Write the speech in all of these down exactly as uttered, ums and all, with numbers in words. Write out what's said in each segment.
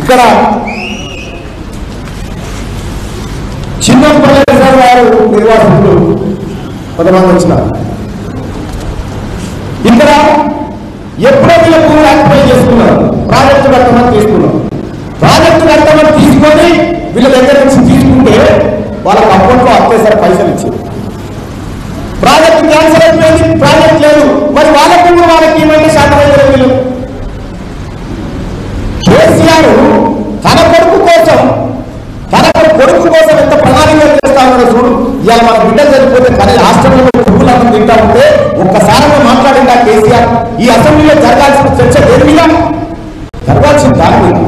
ఇక్కడ చిన్నపల్లి రిజర్వ్ వారు నిర్వాసితులు కొంతమంది వచ్చినారు. ఇక్కడ ఎప్పుడో వీళ్ళ భూములు ఆక్యుపై చేసుకున్నారు, ప్రాజెక్టు కట్టమని తీసుకున్నారు. ప్రాజెక్టు కట్టమని తీసుకొని వీళ్ళ దగ్గర నుంచి తీసుకుంటే వాళ్ళకి అకౌంట్లో అత్యవసర పైసలు ఇచ్చారు. ప్రాజెక్టు క్యాన్సల్ అయిపోయింది, ప్రాజెక్ట్ లేదు, మరి వాళ్ళ భూములు వాళ్ళకి ఏమంటే శాతం అయితే వీళ్ళు. కేసీఆర్ తన కొడుకు కోసం తన కొడుకు కోసం ఎంత ప్రణాళిక చేస్తా ఉన్నాడో చూడు. ఇవాళ మన బిడ్డలు చనిపోతే కానీ హాస్టల్లో పువ్వులను తింటా ఉంటే ఒక్కసారిగా మాట్లాడిందా కేసీఆర్? ఈ అసెంబ్లీలో జరగాల్సిన చర్చ దేని మీద? జరగాల్సిన దాని మీద.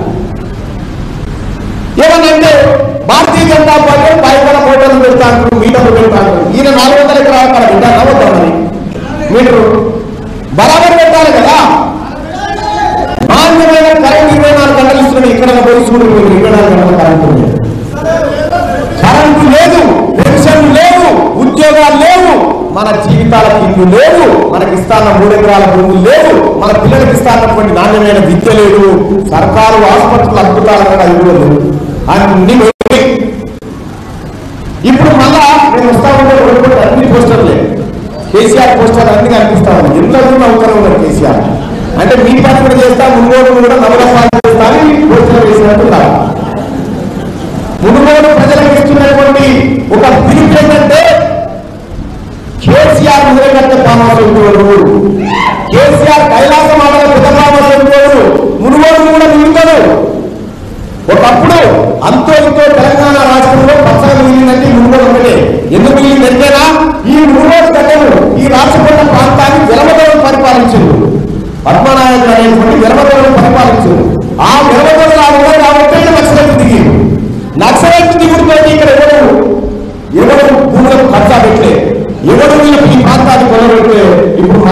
ఏమనంటే భారతీయ జనతా పార్టీ పైపల కోటలు పెడతా అంటారు, మీటర్లు పెడతా అంటారు. ఈయన నాలుగు వందల ఎకరాల అక్కడ బిడ్డ నవ్వుతామని మీటరు బరాబర్ పెట్టాలి కదా. నాణ్యమైన కరెంట్ ఇరవై నాలుగు గంటలు ఇస్తున్నాడు. ఇక్కడ పోయి చూడు, ఇరవై నాలుగు గంటల కరెంట్ ఉంది. కరెంటు లేదు, పెన్షన్ లేదు, ఉద్యోగాలు లేవు, మన జీవితాలకు ఇల్లు లేవు, మనకి ఇస్తాన్న మూడు ఎకరాల భూములు లేవు, మన పిల్లలకి ఇస్తాన్నటువంటి నాణ్యమైన విద్య లేదు, సర్కారు ఆసుపత్రులు అద్భుతాలు కూడా ఇవ్వలేదు, అన్ని. ఇప్పుడు మళ్ళా నేను వస్తా ఉంటే అన్ని పోస్టర్లే, కేసీఆర్ పోస్టర్ అన్ని కనిపిస్తా ఉంది. ఎంత దూరం అవుతారు ఉన్నారు కేసీఆర్ అంటే మీ పని కూడా చేస్తా, మునుగోడు కూడా నవరసాలు చేస్తాను పోస్టర్ వేసినట్టు కాదు. మునుగోడు ప్రజలకు ఇస్తున్నటువంటి ఒక పిలుపు ఏంటంటే కేసీఆర్ మునుగట్ట పామాసోడు, కేసీఆర్ కైలాస మాటల పెద్దపామాసోడు, మునుగోడు కూడా మిగులుతాడు. ఒకప్పుడు అంతో ఇంతో తెలంగాణ రాష్ట్రంలో పచ్చగా మిగిలిందంటే మునుగోడు ఒకటే. ఎందుకు మిగిలిందంటేనా ఈ మునుగోడు గడ్డలు ఈ రాష్ట్రపతి ప్రాంతాన్ని వెలమదొరలు పరిపాలించారు. పద్మనాయకుడు అనేటువంటి వెలమదొరలు పరిపాలించారు. ఆ వెలమదొరలు ఆ ఉన్నాయి కాబట్టి నక్సలైట్ దిగి నక్సలైట్ దిగుడుతో ఇక్కడ ఎవరు ఎవరు భూములకు కబ్జా పెట్టలే, ఎవరు ఈ ప్రాంతాన్ని కొనబెట్టే. ఇప్పుడు